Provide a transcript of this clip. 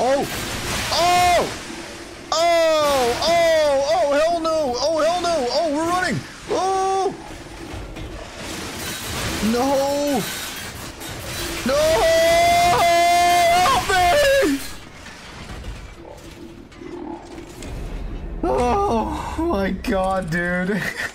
Oh! Oh! Oh! Oh! Oh, hell no! Oh, hell no! Oh, we're running! Oh! No! No! Help me! Oh my god, dude.